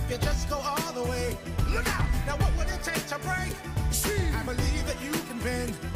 you just go all the way. Look out! Now what would it take to break? See, I believe that you can bend.